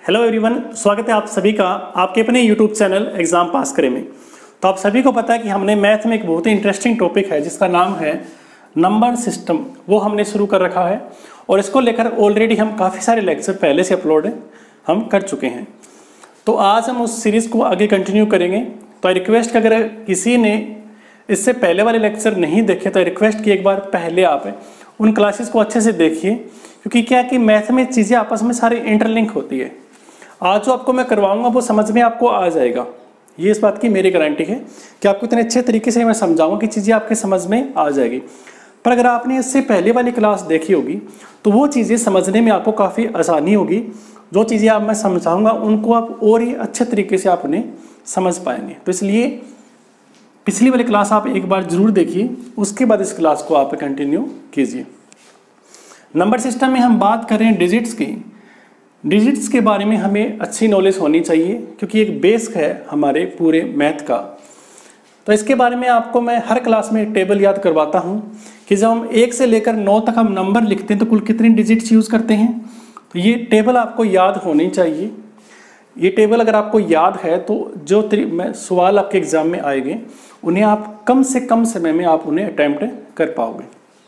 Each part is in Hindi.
हेलो एवरीवन, स्वागत है आप सभी का आपके अपने यूट्यूब चैनल एग्जाम पास करें में। तो आप सभी को पता है कि हमने मैथ में एक बहुत ही इंटरेस्टिंग टॉपिक है जिसका नाम है नंबर सिस्टम, वो हमने शुरू कर रखा है और इसको लेकर ऑलरेडी हम काफ़ी सारे लेक्चर पहले से अपलोड हम कर चुके हैं। तो आज हम उस सीरीज़ को आगे कंटिन्यू करेंगे। तो आई रिक्वेस्ट कि अगर किसी ने इससे पहले वाले लेक्चर नहीं देखे तो रिक्वेस्ट कि एक बार पहले आप उन क्लासेस को अच्छे से देखिए, क्योंकि क्या कि मैथ में चीज़ें आपस में सारी इंटरलिंक होती है। आज जो आपको मैं करवाऊंगा वो समझ में आपको आ जाएगा, ये इस बात की मेरी गारंटी है कि आपको इतने अच्छे तरीके से मैं समझाऊंगा कि चीज़ें आपके समझ में आ जाएगी। पर अगर आपने इससे पहले वाली क्लास देखी होगी तो वो चीज़ें समझने में आपको काफ़ी आसानी होगी। जो चीज़ें आप मैं समझाऊंगा उनको आप और ही अच्छे तरीके से आप उन्हें समझ पाएंगे। तो इसलिए पिछली वाली क्लास आप एक बार जरूर देखिए, उसके बाद इस क्लास को आप कंटिन्यू कीजिए। नंबर सिस्टम में हम बात कर रहे हैं डिजिट्स की। डिजिट्स के बारे में हमें अच्छी नॉलेज होनी चाहिए क्योंकि एक बेस है हमारे पूरे मैथ का। तो इसके बारे में आपको मैं हर क्लास में एक टेबल याद करवाता हूँ कि जब हम 1 से लेकर 9 तक हम नंबर लिखते हैं तो कुल कितने डिजिट्स यूज़ करते हैं। तो ये टेबल आपको याद होनी चाहिए। ये टेबल अगर आपको याद है तो जो सवाल आपके एग्जाम में आएंगे उन्हें आप कम से कम समय में आप उन्हें अटैम्प्ट कर पाओगे।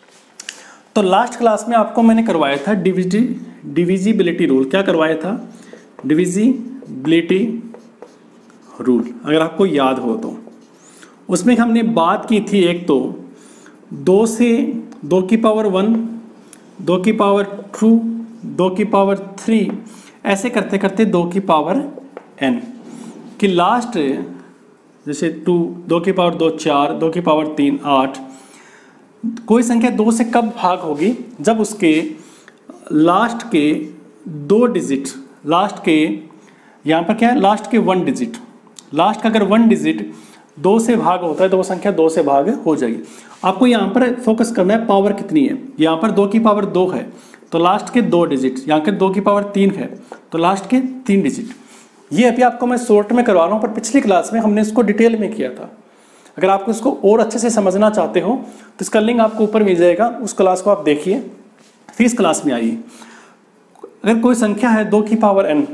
तो लास्ट क्लास में आपको मैंने करवाया था डिविजिबिलिटी रूल। क्या करवाया था? डिविजिबिलिटी रूल, अगर आपको याद हो तो। उसमें हमने बात की थी एक तो 2 से 2 की पावर 1, 2 की पावर 2, 2 की पावर 3, ऐसे करते करते 2 की पावर n कि लास्ट जैसे 2 की पावर 2 4, 2 की पावर 3 8। कोई संख्या 2 से कब भाग होगी? जब उसके लास्ट के 2 डिजिट, लास्ट के यहाँ पर क्या है, लास्ट के 1 डिजिट, लास्ट का अगर 1 डिजिट 2 से भाग होता है तो वो संख्या 2 से भाग हो जाएगी। आपको यहाँ पर फोकस करना है पावर कितनी है। यहाँ पर 2 की पावर 2 है तो लास्ट के 2 डिजिट, यहाँ के 2 की पावर 3 है तो लास्ट के 3 डिजिट। ये अभी आपको मैं शॉर्ट में करवा रहा हूँ, पर पिछली क्लास में हमने इसको डिटेल में किया था। अगर आपको इसको और अच्छे से समझना चाहते हो तो इसका लिंक आपको ऊपर मिल जाएगा, उस क्लास को आप देखिए, फिर इस क्लास में आइए। अगर कोई संख्या है 2 की पावर n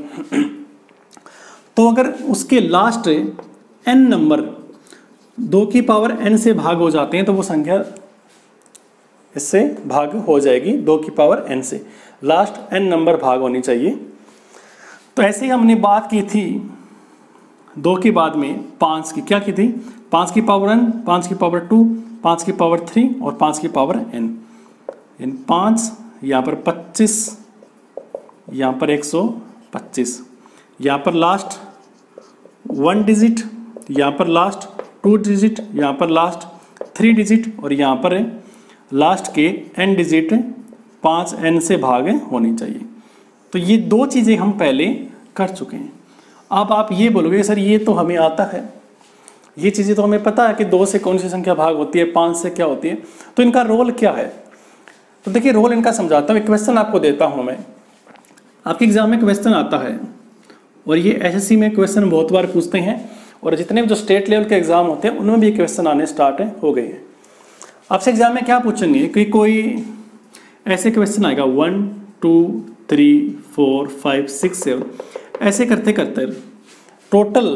तो अगर उसके लास्ट n नंबर 2 की पावर n से भाग हो जाते हैं तो वो संख्या इससे भाग हो जाएगी 2 की पावर n से। लास्ट n नंबर भाग होनी चाहिए। तो ऐसे ही हमने बात की थी 2 के बाद में 5 की। क्या की थी? 5 की पावर n, 5 की पावर 2, 5 की पावर 3 और 5 की पावर n। इन 5 यहाँ पर 25, यहाँ पर 125, यहाँ पर लास्ट 1 डिजिट, यहाँ पर लास्ट 2 डिजिट, यहाँ पर लास्ट 3 डिजिट और यहाँ पर लास्ट के n डिजिट 5n से भाग होनी चाहिए। तो ये 2 चीज़ें हम पहले कर चुके हैं। अब आप ये बोलोगे सर ये तो हमें आता है, ये चीज़ें तो हमें पता है कि 2 से कौन सी संख्या भाग होती है, 5 से क्या होती है, तो इनका रोल क्या है? तो देखिए रोल इनका समझाता हूँ। एक क्वेश्चन आपको देता हूँ मैं, आपके एग्जाम में क्वेश्चन आता है और ये एसएससी में क्वेश्चन बहुत बार पूछते हैं और जितने भी जो स्टेट लेवल के एग्जाम होते हैं उनमें भी क्वेश्चन आने स्टार्ट हो गए हैं। आपसे एग्जाम में क्या पूछेंगे कि कोई ऐसे क्वेश्चन आएगा 1 2 3 4 5 6 7, ऐसे करते करते टोटल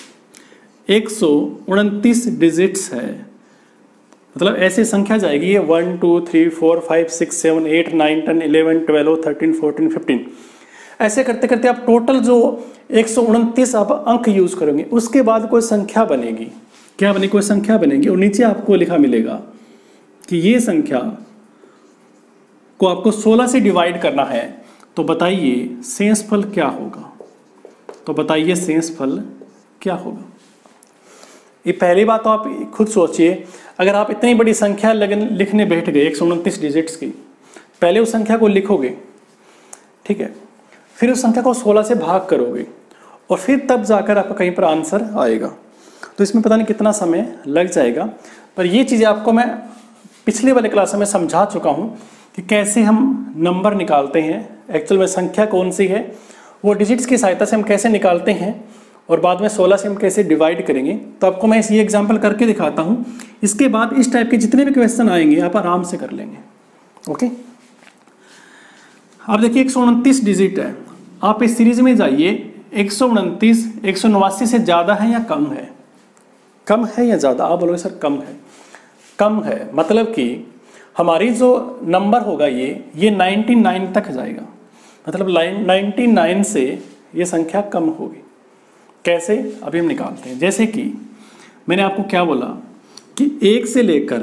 129 डिजिट्स है। मतलब ऐसे संख्या जाएगी ये 1 2 3 4 5 6 7 8 9 10 11 12 13 14 15, ऐसे करते करते आप टोटल जो 129 आप अंक यूज करेंगे उसके बाद कोई संख्या बनेगी। क्या बनेगी? कोई संख्या बनेगी और नीचे आपको लिखा मिलेगा कि ये संख्या को आपको 16 से डिवाइड करना है। तो बताइए शेषफल क्या होगा? तो बताइए शेषफल क्या होगा? ये पहली बात तो आप खुद सोचिए, अगर आप इतनी बड़ी संख्या लिखने बैठ गए 129 डिजिट्स की, पहले उस संख्या को लिखोगे, ठीक है, फिर उस संख्या को 16 से भाग करोगे और फिर तब जाकर आपका कहीं पर आंसर आएगा। तो इसमें पता नहीं कितना समय लग जाएगा, पर ये चीज़ें आपको मैं पिछले वाले क्लास में समझा चुका हूँ कि कैसे हम नंबर निकालते हैं, एक्चुअल में संख्या कौन सी है वो डिजिट्स की सहायता से हम कैसे निकालते हैं और बाद में 16 से हम कैसे डिवाइड करेंगे। तो आपको मैं ये एग्जांपल करके दिखाता हूँ। इसके बाद इस टाइप के जितने भी क्वेश्चन आएंगे आप आराम से कर लेंगे। ओके, अब देखिए 129 डिजिट है आप इस सीरीज में जाइए, 129 189 से ज़्यादा है या कम है? कम है या ज़्यादा? आप बोलोगे सर कम है। कम है मतलब कि हमारी जो नंबर होगा ये 99 तक जाएगा, मतलब 99 से ये संख्या कम होगी। कैसे? अभी हम निकालते हैं। जैसे कि मैंने आपको क्या बोला कि 1 से लेकर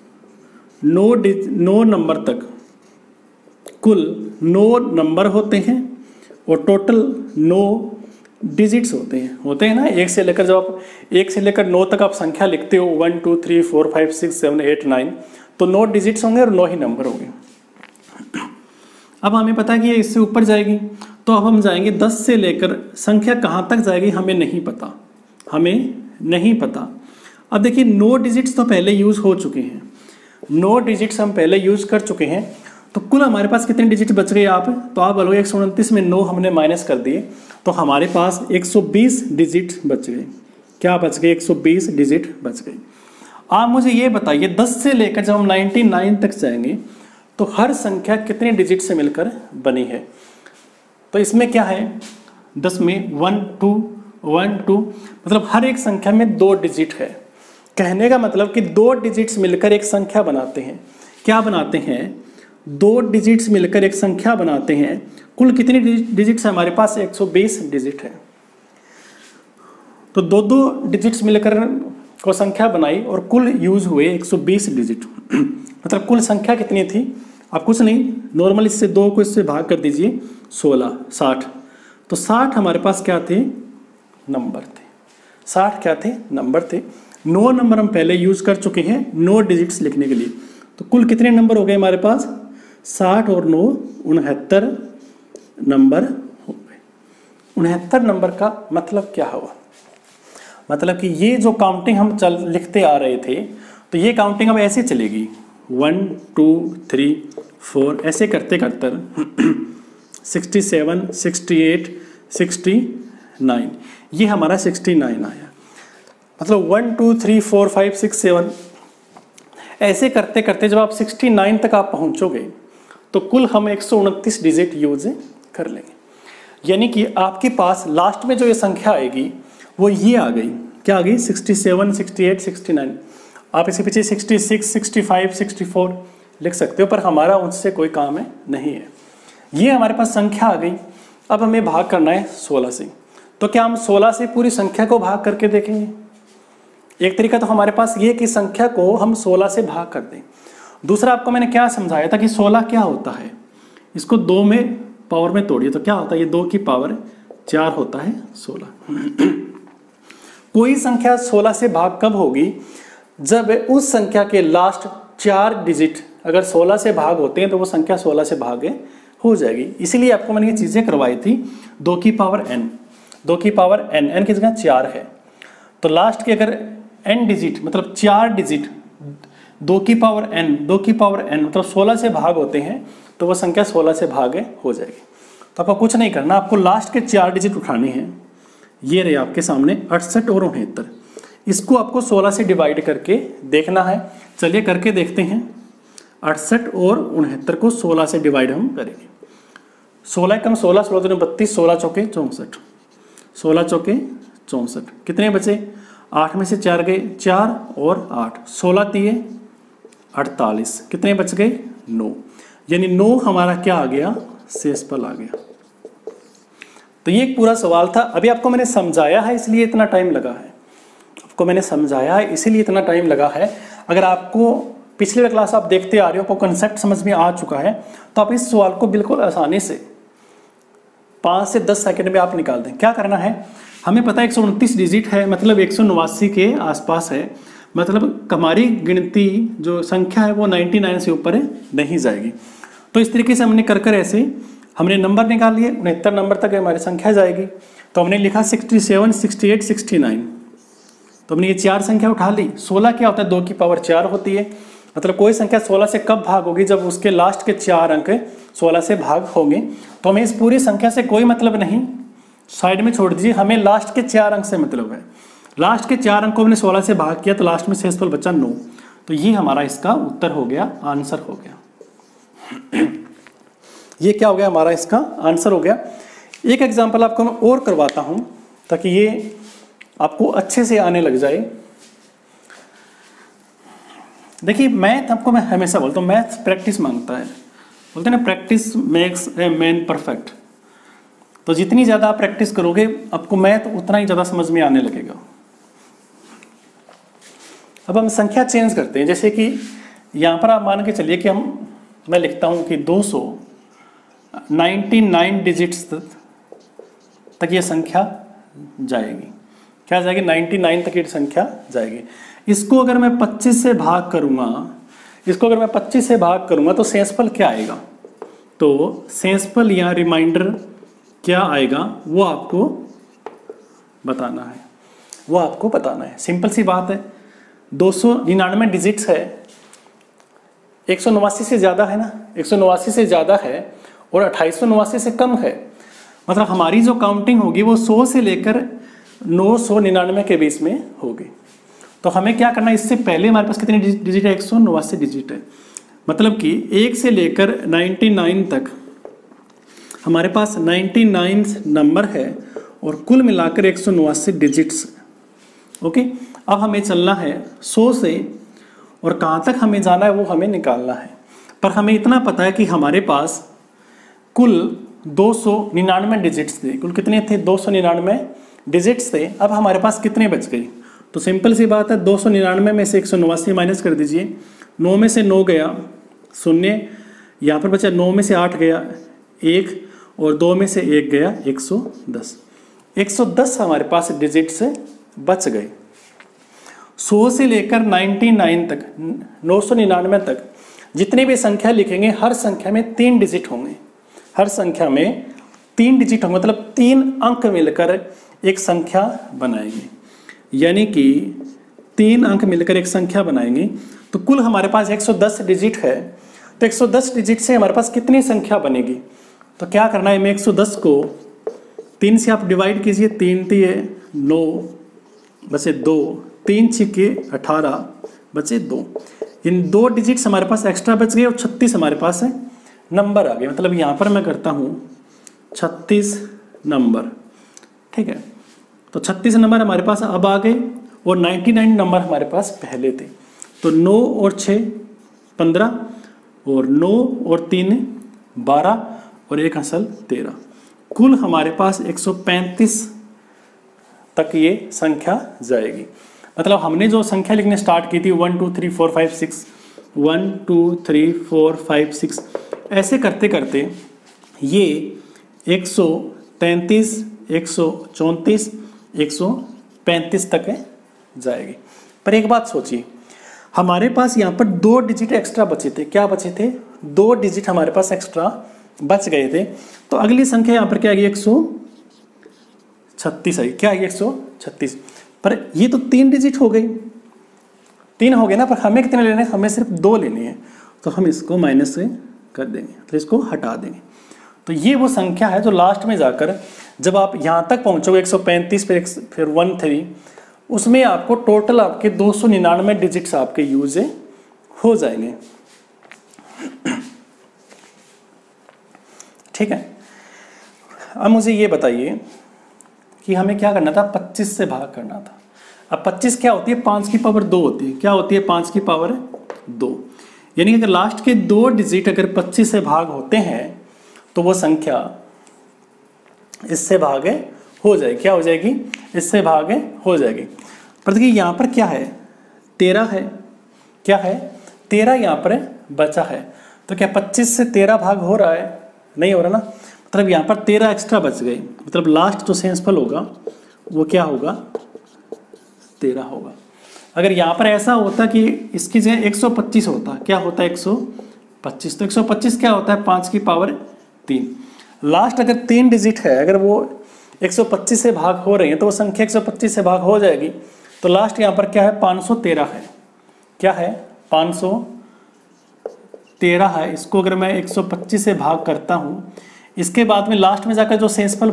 9 नंबर तक कुल 9 नंबर होते हैं और टोटल 9 डिजिट्स होते हैं ना। 1 से लेकर, जब आप 1 से लेकर 9 तक आप संख्या लिखते हो 1 2 3 4 5 6 7 8 9, तो 9 डिजिट्स होंगे और 9 ही नंबर होंगे। अब हमें पता है कि ये इससे ऊपर जाएगी, तो अब हम जाएंगे 10 से लेकर संख्या कहाँ तक जाएगी हमें नहीं पता, हमें नहीं पता। अब देखिए 9 डिजिट्स तो पहले यूज़ हो चुके हैं, 9 डिजिट्स हम पहले यूज़ कर चुके हैं, तो कुल हमारे पास कितने डिजिट बच गए आप? तो आप बोलोगे 129 में 9 हमने माइनस कर दिए, तो हमारे पास 120 डिजिट बच गए। क्या बच गए? 120 डिजिट बच गए। आप मुझे ये बताइए 10 से लेकर जब हम 99 तक जाएंगे तो हर संख्या कितने डिजिट से मिलकर बनी है? तो इसमें क्या है, 10 में 1 2 1 2, मतलब हर एक संख्या में 2 डिजिट है। कहने का मतलब कि 2 डिजिट्स मिलकर एक संख्या बनाते हैं। क्या बनाते हैं? 2 डिजिट्स मिलकर एक संख्या बनाते हैं। कुल कितनी डिजिट्स है हमारे पास? 120 डिजिट है। तो 2 डिजिट्स मिलकर को संख्या बनाई और कुल यूज हुए 120 डिजिट। मतलब कुल संख्या कितनी थी? आप कुछ नहीं, नॉर्मल इससे 2 को इससे भाग कर दीजिए, 16 60। तो 60 हमारे पास क्या थे? नंबर थे। 60 क्या थे? नंबर थे। 9 नंबर हम पहले यूज कर चुके हैं 9 डिजिट्स लिखने के लिए। तो कुल कितने नंबर हो गए हमारे पास? 60 और 9 69 नंबर हो गए। 69 नंबर का मतलब क्या हुआ? मतलब कि ये जो काउंटिंग हम लिखते आ रहे थे, तो ये काउंटिंग अब ऐसे चलेगी 1 2 3 4 ऐसे करते करते 67 68 69, ये हमारा 69 आया। मतलब 1 2 3 4 5 6 7 ऐसे करते करते जब आप 69 तक आप पहुंचोगे तो कुल हम 129 डिजिट यूज कर लेंगे। यानी कि आपके पास लास्ट में जो ये संख्या आएगी वो ये आ गई। क्या आ गई? 67 68 69। आप इसके पीछे 66 65 64 लिख सकते हो, पर हमारा उससे कोई काम है नहीं है। ये हमारे पास संख्या आ गई। अब हमें भाग करना है 16 से। तो क्या हम 16 से पूरी संख्या को भाग करके देखेंगे? एक तरीका तो हमारे पास ये कि संख्या को हम 16 से भाग कर दें। दूसरा आपको मैंने क्या समझाया था कि 16 क्या होता है, इसको 2 में पावर में तोड़िए तो क्या होता है? ये 2 की पावर 4 होता है 16। कोई संख्या 16 से भाग कब होगी? जब उस संख्या के लास्ट 4 डिजिट अगर 16 से भाग होते हैं तो वो संख्या 16 से भाग हो जाएगी। इसीलिए आपको मैंने ये चीज़ें करवाई थी। 2 की पावर n, 2 की पावर n की जगह 4 है, तो लास्ट के अगर n डिजिट मतलब 4 डिजिट 2 की पावर n मतलब 16 से भाग होते हैं तो वो संख्या 16 से भाग हो जाएगी। तो आपको कुछ नहीं करना, आपको लास्ट के 4 डिजिट उठाने हैं। ये रहे आपके सामने 68 और 69। इसको आपको 16 से डिवाइड करके देखना है। चलिए करके देखते हैं। 68 और 69 को 16 से डिवाइड हम करेंगे। 16 कम 16 16 दूनी 32, 16 चौके 64, 16 चौके 64। कितने बचे? 8 में से 4 गए, 4 और 8, 16 तिये 48। कितने बच गए? 9। यानी 9 हमारा क्या आ गया? शेषफल आ गया। तो ये एक पूरा सवाल था। अभी आपको मैंने समझाया है इसलिए इतना टाइम लगा है, आपको मैंने समझाया है इसीलिए इतना टाइम लगा है। अगर आपको पिछले क्लास आप देखते आ रहे हो, आपको कंसेप्ट समझ में आ चुका है, तो आप इस सवाल को बिल्कुल आसानी से 5 से 10 सेकंड में आप निकाल दें। क्या करना है? हमें पता है 129 डिजिट है, मतलब 189 के आसपास है, मतलब हमारी गिनती जो संख्या है वो 99 से ऊपर नहीं जाएगी। तो इस तरीके से हमने कर ऐसे हमने नंबर निकाल लिए, 69 नंबर तक हमारी संख्या जाएगी। तो हमने लिखा 67 68 69। तो हमने ये 4 संख्या उठा ली। 16 क्या होता है? 2 की पावर 4 होती है। मतलब कोई संख्या 16 से कब भाग होगी? जब उसके लास्ट के 4 अंक 16 से भाग होंगे। तो हमें इस पूरी संख्या से कोई मतलब नहीं, साइड में छोड़ दीजिए, हमें लास्ट के 4 अंक से मतलब है। लास्ट के 4 अंक को हमने 16 से भाग किया तो लास्ट में शेषफल बचा 9। तो ये हमारा इसका उत्तर हो गया, आंसर हो गया। ये क्या हो गया? हमारा इसका आंसर हो गया। एक एग्जांपल आपको मैं और करवाता हूं ताकि ये आपको अच्छे से आने लग जाए। देखिए मैथ आपको मैं हमेशा बोलता हूँ, मैथ प्रैक्टिस मांगता है, बोलते हैं ना practice makes a man perfect. तो जितनी ज़्यादा आप प्रैक्टिस करोगे आपको मैथ उतना ही ज़्यादा समझ में आने लगेगा। अब हम संख्या चेंज करते हैं, जैसे कि यहाँ पर आप मान के चलिए कि मैं लिखता हूँ कि 299 डिजिट्स तक ये संख्या जाएगी। क्या जाएगी? 99 तक ये संख्या जाएगी। इसको अगर मैं 25 से भाग करूँगा तो शेषफल क्या आएगा? तो शेषफल या रिमाइंडर क्या आएगा वो आपको बताना है। सिंपल सी बात है, 299 डिजिट्स है, 189 से ज़्यादा है ना, 189 से ज़्यादा है और 2889 से कम है। मतलब हमारी जो काउंटिंग होगी वो 100 से लेकर 999 के बीच में होगी। तो हमें क्या करना है, इससे पहले हमारे पास कितनी डिजिट है? 189 डिजिट है। मतलब कि 1 से लेकर 99 तक हमारे पास 99 नंबर है और कुल मिलाकर 189 डिजिट्स। ओके, अब हमें चलना है 100 से और कहाँ तक हमें जाना है वो हमें निकालना है। पर हमें इतना पता है कि हमारे पास कुल 299 डिजिट्स थे। कुल कितने थे? 299 डिजिट्स थे। अब हमारे पास कितने बच गए? तो सिंपल सी बात है, 299 में से 189 माइनस कर दीजिए। 9 में से 9 गया 0, यहाँ पर बचा 9 में से 8 गया 1 और 2 में से 1 गया 110। 110 हमारे पास डिजिट्स बच गए। 100 से लेकर 99 तक 999 तक जितनी भी संख्या लिखेंगे हर संख्या में 3 डिजिट होंगे। मतलब 3 अंक मिलकर एक संख्या बनाएंगे। यानी कि 3 अंक मिलकर एक संख्या बनाएंगे। तो कुल हमारे पास 110 डिजिट है। तो 110 डिजिट से हमारे पास कितनी संख्या बनेगी? तो क्या करना है, मैं 110 को 3 से आप डिवाइड कीजिए। 3 तिये 9 बचे 2, 3 छिके 18 बचे 2। इन 2 डिजिट्स हमारे पास एक्स्ट्रा बच गए और 36 हमारे पास है नंबर आ गए। मतलब यहाँ पर मैं करता हूँ 36 नंबर। ठीक है, तो 36 नंबर हमारे पास अब आ गए और 99 नंबर हमारे पास पहले थे। तो 9 और 6 15 और 9 और 3 12 और 1 असल 13। कुल हमारे पास 135 तक ये संख्या जाएगी। मतलब हमने जो संख्या लिखने स्टार्ट की थी 1 2 3 4 5 6 1 2 3 4 5 6 ऐसे करते करते ये 133 134 135 तक जाएगी। पर एक बात सोचिए, हमारे पास यहाँ पर 2 डिजिट एक्स्ट्रा बचे थे। क्या बचे थे? 2 डिजिट हमारे पास एक्स्ट्रा बच गए थे। तो अगली संख्या यहाँ पर क्या आएगी? 136 आई। क्या आएगी? 136। पर ये तो 3 डिजिट हो गई, 3 हो गए ना। पर हमें कितने लेने हैं? हमें सिर्फ 2 लेने हैं। तो हम इसको माइनस कर देंगे, तो इसको हटा देंगे। तो ये वो संख्या है जो लास्ट में जाकर जब आप यहाँ तक पहुँचोगे 135 फिर 13, उसमें आपको टोटल आपके 299 डिजिट्स आपके यूज हो जाएंगे। ठीक है, अब मुझे ये बताइए कि हमें क्या करना था? 25 से भाग करना था। अब 25 क्या होती है? 5 की पावर 2 होती है। क्या होती है? 5 की पावर 2। यानी कि अगर लास्ट के 2 डिजिट अगर 25 से भाग होते हैं तो वो संख्या इससे भागे हो जाएगी। क्या हो जाएगी? इससे भागे हो जाएगी। पर देखिए यहाँ पर क्या है? 13 है। क्या है? 13 यहाँ पर बचा है। तो क्या 25 से 13 भाग हो रहा है? नहीं हो रहा ना। मतलब यहाँ पर 13 एक्स्ट्रा बच गए। मतलब लास्ट जो शेषफल होगा वो क्या होगा? 13 होगा। अगर यहाँ पर ऐसा होता कि इसकी जगह 125 होता, क्या होता है? 125। तो 125 क्या होता है? 5 की पावर 3। लास्ट अगर 3 डिजिट है, अगर वो 125 से भाग हो रही है तो वो संख्या 125 से भाग हो जाएगी। तो लास्ट यहाँ पर क्या है? 513 है। क्या है? 513 है। इसको अगर मैं 125 से भाग करता हूँ, इसके बाद में लास्ट में जाकर जो शेषफल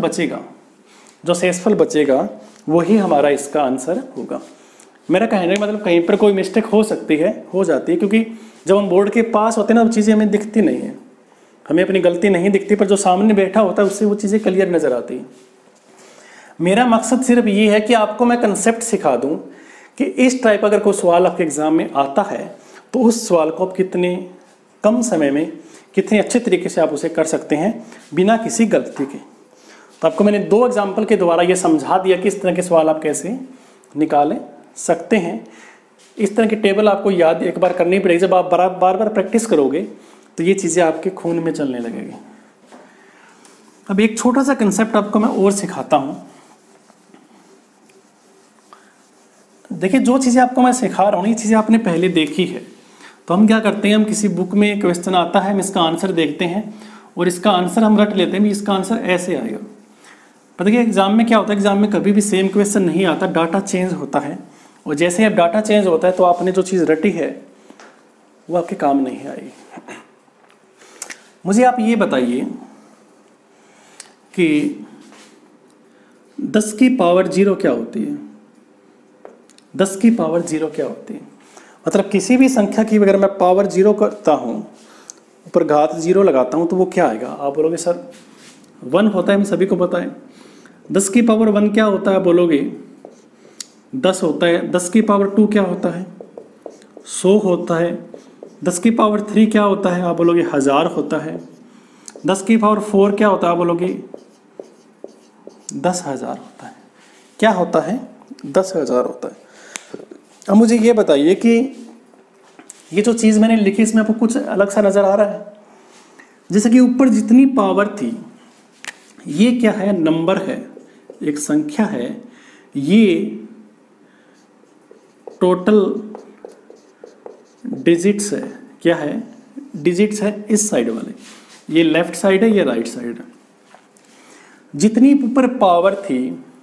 बचेगा वही हमारा इसका आंसर होगा। मेरा कहने का मतलब कहीं पर कोई मिस्टेक हो जाती है, क्योंकि जब हम बोर्ड के पास होते हैं ना वो चीज़ें हमें दिखती नहीं है। हमें अपनी गलती नहीं दिखती, पर जो सामने बैठा होता है उससे वो चीज़ें क्लियर नज़र आती हैं। मेरा मकसद सिर्फ ये है कि आपको मैं कंसेप्ट सिखा दूं कि इस टाइप अगर कोई सवाल आपके एग्ज़ाम में आता है तो उस सवाल को आप कितने कम समय में कितने अच्छे तरीके से आप उसे कर सकते हैं बिना किसी गलती के। तो आपको मैंने 2 एग्जाम्पल के द्वारा ये समझा दिया कि इस तरह के सवाल आप कैसे निकालें सकते हैं। इस तरह की टेबल आपको याद एक बार करनी पड़ेगी। जब आप बार बार प्रैक्टिस करोगे तो ये चीज़ें आपके खून में चलने लगेगी। अब एक छोटा सा कंसेप्ट आपको मैं और सिखाता हूँ। देखिए, जो चीज़ें आपको मैं सिखा रहा हूँ ये चीज़ें आपने पहले देखी है। तो हम क्या करते हैं, हम किसी बुक में क्वेश्चन आता है, हम इसका आंसर देखते हैं और इसका आंसर हम रट लेते हैं, इसका आंसर ऐसे आएगा। पर देखिए एग्जाम में क्या होता है, एग्जाम में कभी भी सेम क्वेश्चन नहीं आता, डाटा चेंज होता है। और जैसे ही अब डाटा चेंज होता है तो आपने जो चीज़ रटी है वो आपके काम नहीं आएगी। मुझे आप ये बताइए कि 10 की पावर 0 क्या होती है? 10 की पावर 0 क्या होती है? मतलब किसी भी संख्या की अगर मैं पावर 0 करता हूँ, ऊपर घात 0 लगाता हूँ तो वो क्या आएगा? आप बोलोगे सर 1 होता है, हम सभी को पता है। 10 की पावर 1 क्या होता है? बोलोगे 10 होता है। 10 की पावर 2 क्या होता है? 100 होता है। 10 की पावर 3 क्या होता है? आप बोलोगे 1000 होता है। 10 की पावर 4 क्या होता है? आप बोलोगे 10,000 होता है। क्या होता है? 10,000 होता है। अब मुझे ये बताइए कि ये जो चीज़ मैंने लिखी इसमें आपको कुछ अलग सा नज़र आ रहा है? जैसे कि ऊपर जितनी पावर थी, ये क्या है? नंबर है, एक संख्या है। ये टोटल डिजिट्स है। क्या है? डिजिट्स है इस साइड वाले। ये लेफ्ट साइड है, ये राइट साइड है। जितनी ऊपर पावर थी,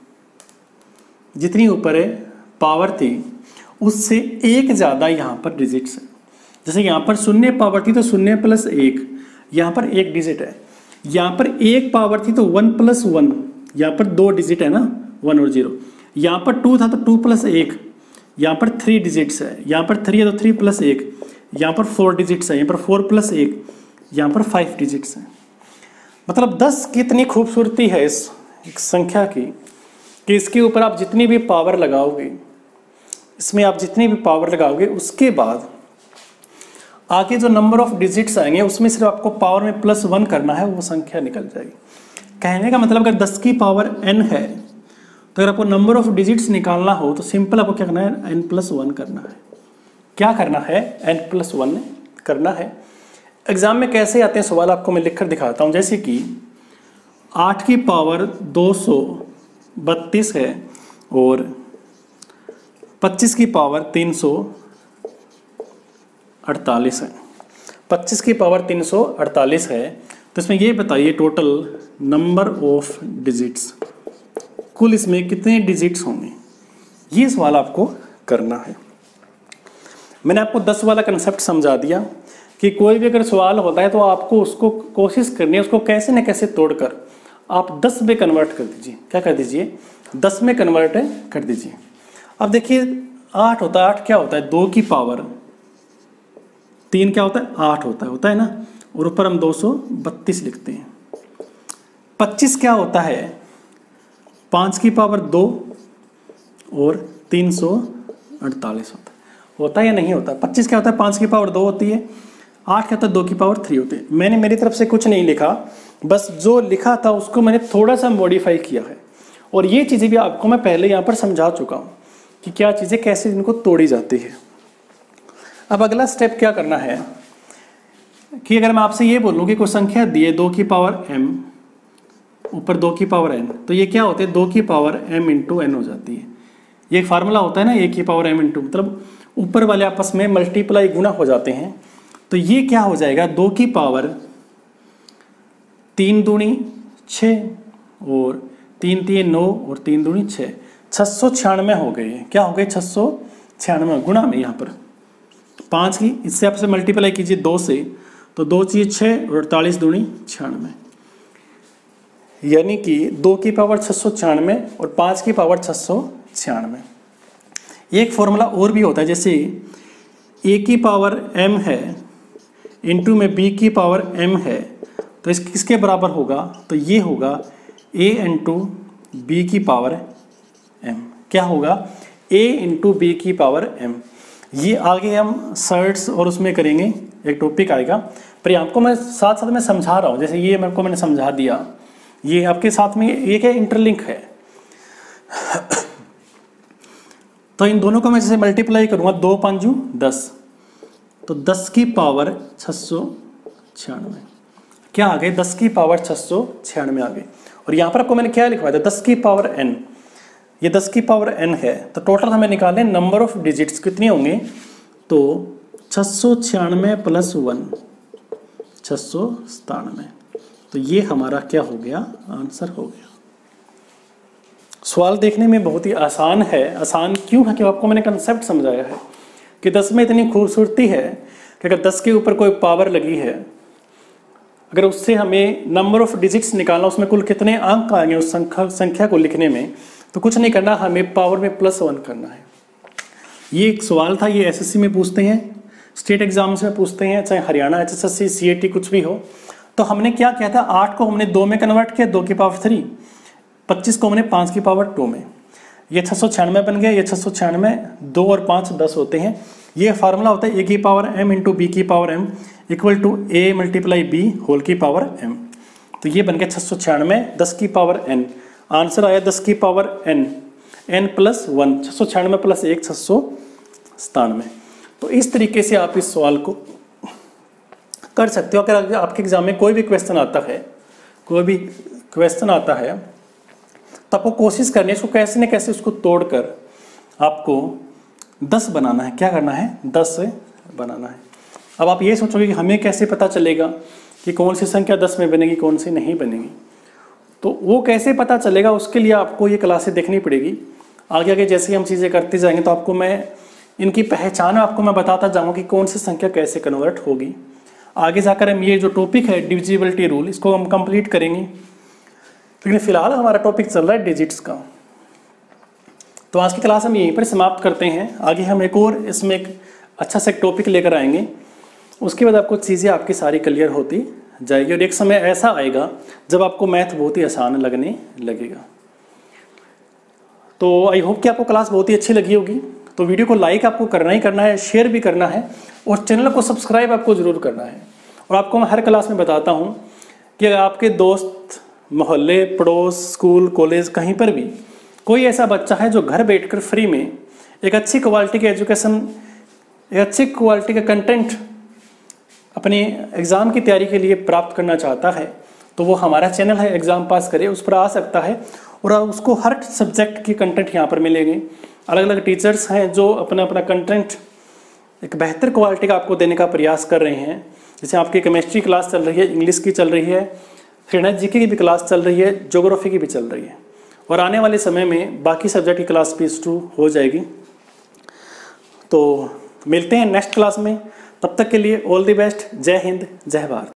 जितनी ऊपर पावर थी उससे एक ज़्यादा यहाँ पर डिजिट्स है। जैसे यहाँ पर 0 पावर थी तो 0 + 1, यहाँ पर 1 डिजिट है। यहाँ पर 1 पावर थी तो 1 + 1, यहाँ पर 2 डिजिट है ना, 1 और 0। यहाँ पर 2 था तो 2 + 1, यहाँ पर 3 डिजिट्स है। यहाँ पर 3 है तो 3 + 1, यहाँ पर 4 डिजिट्स है। यहाँ पर 4 + 1, यहाँ पर 5 डिजिट्स हैं। मतलब 10 की इतनी खूबसूरती है इस एक संख्या की कि इसके ऊपर आप जितनी भी पावर लगाओगे, इसमें आप जितनी भी पावर लगाओगे, उसके बाद आगे जो नंबर ऑफ डिजिट्स आएंगे उसमें सिर्फ आपको पावर में +1 करना है, वो संख्या निकल जाएगी। कहने का मतलब अगर 10 की पावर n है तो अगर आपको नंबर ऑफ डिजिट्स निकालना हो तो सिंपल आपको क्या करना है? n+1 करना है। क्या करना है? n+1 करना है। एग्जाम में कैसे आते हैं सवाल आपको मैं लिखकर दिखाता हूँ। जैसे कि 8 की पावर 232 है और 25 की पावर 348 है। 25 की पावर 348 है तो इसमें ये बताइए टोटल नंबर ऑफ डिजिट्स, कुल इसमें कितने डिजिट्स होंगे? ये सवाल आपको करना है। मैंने आपको 10 वाला कंसेप्ट समझा दिया कि कोई भी अगर सवाल होता है तो आपको उसको कोशिश करनी है, उसको कैसे न कैसे तोड़कर आप 10 में कन्वर्ट कर दीजिए। क्या कर दीजिए? 10 में कन्वर्ट कर दीजिए। अब देखिए 8 होता है। 8 क्या होता है? 2 की पावर 3 क्या होता है? 8 होता है ना, और ऊपर हम 232 लिखते हैं। 25 क्या होता है? 5 की पावर 2 और 348 होता है या नहीं होता? 25 क्या होता है? 5 की पावर 2 होती है। 8 क्या होता है? 2 की पावर 3 होती है। मैंने मेरी तरफ से कुछ नहीं लिखा, बस जो लिखा था उसको मैंने थोड़ा सा मॉडिफाई किया है। और ये चीज़ें भी आपको मैं पहले यहाँ पर समझा चुका हूँ कि क्या चीज़ें कैसे इनको तोड़ी जाती है। अब अगला स्टेप क्या करना है कि अगर मैं आपसे ये बोलूँ कि कोई संख्या दी है 2 की पावर m, ऊपर 2 की पावर n, तो ये क्या होते हैं? 2 की पावर m × n हो जाती है। ये एक फार्मूला होता है ना, 1 की पावर m × मतलब ऊपर वाले आपस में मल्टीप्लाई गुणा हो जाते हैं। तो ये क्या हो जाएगा? 2 की पावर 3 दूनी 6 और 3 3 9 और 3 दूनी 6, 696 हो गए। क्या हो गए? 696 गुणा में यहाँ पर 5 की, इससे आपसे मल्टीप्लाई कीजिए 2 से, तो 2 चीज़ 6 और 48 दूनी 96, यानी कि 2 की पावर 696 और 5 की पावर 696। एक फॉर्मूला और भी होता है, जैसे a की पावर m है इंटू में b की पावर m है, तो इस किसके बराबर होगा, तो ये होगा a इंटू बी की पावर m। क्या होगा, a इंटू बी की पावर m। ये आगे हम सर्ट्स और उसमें करेंगे, एक टॉपिक आएगा, पर आपको मैं साथ साथ में समझा रहा हूँ। जैसे ये मेरे को मैंने समझा दिया, ये आपके साथ में ये क्या इंटरलिंक है। तो इन दोनों को मैं जैसे मल्टीप्लाई करूँगा, 2 5 10, तो 10 की पावर 696 क्या आ गए, 10 की पावर 696 आ गए। और यहाँ पर आपको मैंने क्या लिखवाया था, 10 की पावर n, ये 10 की पावर n है। तो टोटल हमें निकालें नंबर ऑफ डिजिट्स कितने होंगे, तो 696 प्लस 1 697। तो ये हमारा क्या हो गया, आंसर हो गया। सवाल देखने में बहुत ही आसान है। आसान क्यों है कि आपको मैंने कंसेप्ट समझाया है कि 10 में इतनी खूबसूरती है कि अगर 10 के ऊपर कोई पावर लगी है, अगर उससे हमें नंबर ऑफ डिजिट्स निकालना, उसमें कुल कितने अंक आएंगे उस संख्या को लिखने में, तो कुछ नहीं करना, हमें पावर में +1 करना है। ये एक सवाल था, ये एसएससी में पूछते हैं, स्टेट एग्जाम्स में पूछते हैं, चाहे हरियाणा HSSC CAT कुछ भी हो। तो हमने क्या किया था, 8 को हमने 2 में कन्वर्ट किया, 2 की पावर 3, 25 को हमने 5 की पावर 2 में, ये 696 बन गया। ये 696, 2 और 5 10 होते हैं। ये फार्मूला होता है a की पावर m इंटू बी की power m equal to a multiply b whole की पावर m। तो ये बन गया 696, 10 की पावर n। आंसर आया 10 की power n, n plus 1, 696 plus 1 697। तो इस तरीके से आप इस सवाल को कर सकते हो। अगर आपके एग्जाम में कोई भी क्वेश्चन आता है, तो आपको कोशिश करनी है इसको कैसे न कैसे उसको तोड़कर आपको 10 बनाना है। क्या करना है, 10 बनाना है। अब आप ये सोचोगे कि हमें कैसे पता चलेगा कि कौन सी संख्या 10 में बनेगी, कौन सी नहीं बनेगी। तो वो कैसे पता चलेगा, उसके लिए आपको ये क्लासें देखनी पड़ेगी। आगे आगे जैसे हम चीज़ें करते जाएंगे तो आपको मैं इनकी पहचान आपको मैं बताता जाऊँगा कि कौन सी संख्या कैसे कन्वर्ट होगी। आगे जाकर हम ये जो टॉपिक है डिविजिबिलिटी रूल, इसको हम कंप्लीट करेंगे। लेकिन फिलहाल हमारा टॉपिक चल रहा है डिजिट्स का। तो आज की क्लास हम यहीं पर समाप्त करते हैं। आगे हम एक और इसमें एक अच्छा सा टॉपिक लेकर आएंगे। उसके बाद आपको चीज़ें आपकी सारी क्लियर होती जाएगी और एक समय ऐसा आएगा जब आपको मैथ बहुत ही आसान लगने लगेगा। तो आई होप कि आपको क्लास बहुत ही अच्छी लगी होगी। तो वीडियो को लाइक आपको करना ही करना है, शेयर भी करना है और चैनल को सब्सक्राइब आपको ज़रूर करना है। और आपको मैं हर क्लास में बताता हूँ कि अगर आपके दोस्त, मोहल्ले, पड़ोस, स्कूल, कॉलेज, कहीं पर भी कोई ऐसा बच्चा है जो घर बैठकर फ्री में एक अच्छी क्वालिटी की एजुकेशन, एक अच्छी क्वालिटी का कंटेंट अपने एग्ज़ाम की तैयारी के लिए प्राप्त करना चाहता है, तो वो हमारा चैनल है एग्ज़ाम पास करे, उस पर आ सकता है और उसको हर सब्जेक्ट की कंटेंट यहाँ पर मिलेंगे। अलग अलग टीचर्स हैं जो अपना अपना कंटेंट एक बेहतर क्वालिटी का आपको देने का प्रयास कर रहे हैं। जैसे आपकी केमिस्ट्री क्लास चल रही है, इंग्लिश की चल रही है, फिर जीके की भी क्लास चल रही है, ज्योग्राफी की भी चल रही है और आने वाले समय में बाकी सब्जेक्ट की क्लास भी शुरू हो जाएगी। तो मिलते हैं नेक्स्ट क्लास में, तब तक के लिए ऑल द बेस्ट। जय हिंद, जय भारत।